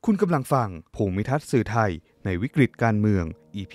คุณกำลังฟังภูมิทัศน์สื่อไทยในวิกฤตการเมือง EP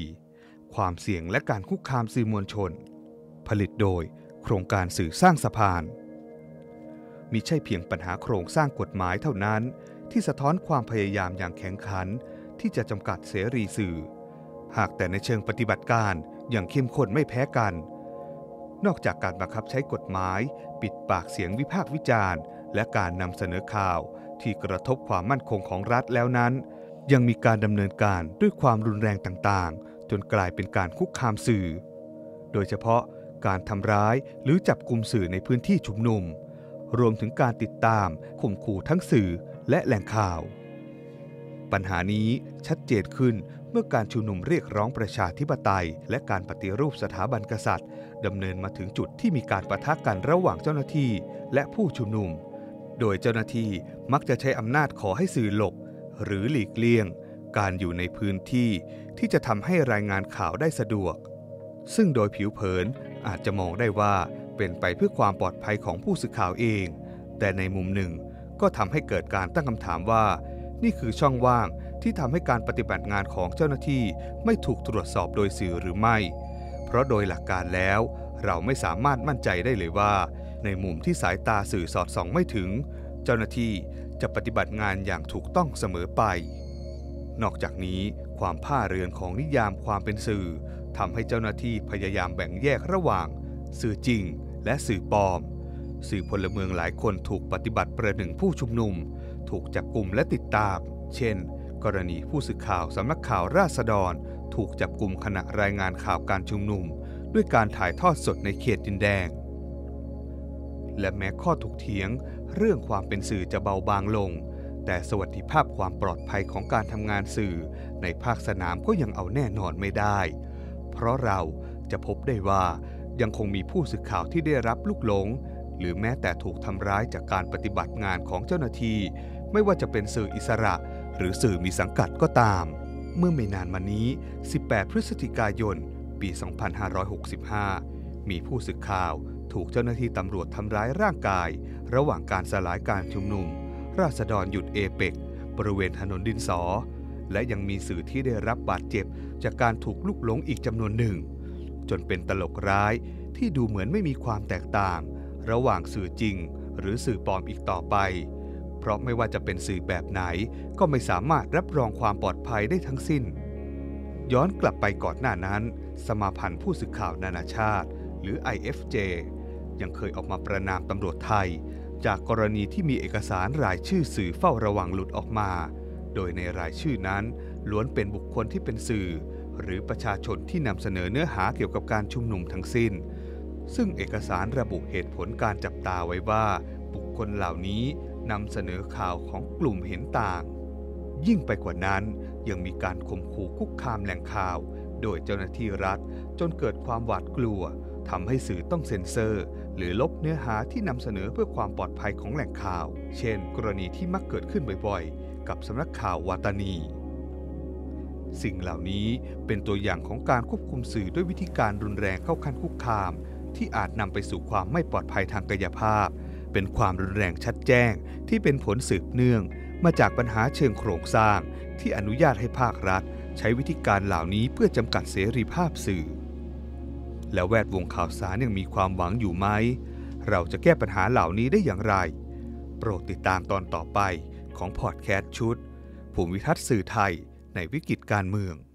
4 ความเสี่ยงและการคุกคามสื่อมวลชนผลิตโดยโครงการสื่อสร้างสะพานมิใช่เพียงปัญหาโครงสร้างกฎหมายเท่านั้นที่สะท้อนความพยายามอย่างแข็งขันที่จะจำกัดเสรีสื่อหากแต่ในเชิงปฏิบัติการอย่างเข้มข้นไม่แพ้กันนอกจากการบังคับใช้กฎหมายปิดปากเสียงวิพากษ์วิจารณ์และการนำเสนอข่าวที่กระทบความมั่นคงของรัฐแล้วนั้นยังมีการดำเนินการด้วยความรุนแรงต่างๆจนกลายเป็นการคุกคามสื่อโดยเฉพาะการทำร้ายหรือจับกุมสื่อในพื้นที่ชุมนุมรวมถึงการติดตามข่มขู่ทั้งสื่อและแหล่งข่าวปัญหานี้ชัดเจนขึ้นเมื่อการชุมนุมเรียกร้องประชาธิปไตยและการปฏิรูปสถาบันกษัตริย์ดำเนินมาถึงจุดที่มีการปะทะกันระหว่างเจ้าหน้าที่และผู้ชุมนุมโดยเจ้าหน้าที่มักจะใช้อำนาจขอให้สื่อหลบหรือหลีกเลี่ยงการอยู่ในพื้นที่ที่จะทำให้รายงานข่าวได้สะดวกซึ่งโดยผิวเผินอาจจะมองได้ว่าเป็นไปเพื่อความปลอดภัยของผู้สื่อข่าวเองแต่ในมุมหนึ่งก็ทำให้เกิดการตั้งคำถามว่านี่คือช่องว่างที่ทำให้การปฏิบัติงานของเจ้าหน้าที่ไม่ถูกตรวจสอบโดยสื่อหรือไม่เพราะโดยหลักการแล้วเราไม่สามารถมั่นใจได้เลยว่าในมุมที่สายตาสื่อสอดส่องไม่ถึงเจ้าหน้าที่จะปฏิบัติงานอย่างถูกต้องเสมอไปนอกจากนี้ความผ้าเรือนของนิยามความเป็นสื่อทำให้เจ้าหน้าที่พยายามแบ่งแยกระหว่างสื่อจริงและสื่อปลอมสื่อพลเมืองหลายคนถูกปฏิบัติประหนึ่งผู้ชุมนุมถูกจับกุมและติดตามเช่นกรณีผู้สื่อข่าวสำนักข่าวราษฎรถูกจับกุมขณะรายงานข่าวการชุมนุมด้วยการถ่ายทอดสดในเขตดินแดงและแม้ข้อถกเถียงเรื่องความเป็นสื่อจะเบาบางลงแต่สวัสดิภาพความปลอดภัยของการทำงานสื่อในภาคสนามก็ยังเอาแน่นอนไม่ได้เพราะเราจะพบได้ว่ายังคงมีผู้สื่อข่าวที่ได้รับลูกหลงหรือแม้แต่ถูกทำร้ายจากการปฏิบัติงานของเจ้าหน้าที่ไม่ว่าจะเป็นสื่ออิสระหรือสื่อมีสังกัดก็ตามเมื่อไม่นานมานี้18พฤศจิกายนปี2565มีผู้สื่อข่าวถูกเจ้าหน้าที่ตำรวจทำร้ายร่างกายระหว่างการสลายการชุมนุมราษฎรหยุดเอเปกบริเวณถนนดินสอและยังมีสื่อที่ได้รับบาดเจ็บจากการถูกลุกหลงอีกจำนวนหนึ่งจนเป็นตลกร้ายที่ดูเหมือนไม่มีความแตกต่างระหว่างสื่อจริงหรือสื่อปลอมอีกต่อไปเพราะไม่ว่าจะเป็นสื่อแบบไหนก็ไม่สามารถรับรองความปลอดภัยได้ทั้งสิ้นย้อนกลับไปก่อนหน้านั้นสมาพันธ์ผู้สื่อข่าวนานาชาติหรือ IFJ ยังเคยออกมาประณามตำรวจไทยจากกรณีที่มีเอกสารรายชื่อสื่อเฝ้าระวังหลุดออกมาโดยในรายชื่อนั้นล้วนเป็นบุคคลที่เป็นสื่อหรือประชาชนที่นำเสนอเนื้อหาเกี่ยวกับการชุมนุมทั้งสิ้นซึ่งเอกสารระบุเหตุผลการจับตาไว้ว่าบุคคลเหล่านี้นำเสนอข่าวของกลุ่มเห็นต่างยิ่งไปกว่านั้นยังมีการข่มขู่คุกคามแหล่งข่าวโดยเจ้าหน้าที่รัฐจนเกิดความหวาดกลัวทำให้สื่อต้องเซ็นเซอร์หรือลบเนื้อหาที่นำเสนอเพื่อความปลอดภัยของแหล่งข่าวเช่นกรณีที่มักเกิดขึ้นบ่อยๆกับสำนักข่าววาตานีสิ่งเหล่านี้เป็นตัวอย่างของการควบคุมสื่อด้วยวิธีการรุนแรงเข้าขั้นคุกคามที่อาจนำไปสู่ความไม่ปลอดภัยทางกายภาพเป็นความรุนแรงชัดแจ้งที่เป็นผลสืบเนื่องมาจากปัญหาเชิงโครงสร้างที่อนุญาตให้ภาครัฐใช้วิธีการเหล่านี้เพื่อจำกัดเสรีภาพสื่อและแวดวงข่าวสารยังมีความหวังอยู่ไหมเราจะแก้ปัญหาเหล่านี้ได้อย่างไรโปรดติดตามตอนต่อไปของพอดแคสต์ชุดภูมิทัศน์สื่อไทยในวิกฤตการเมือง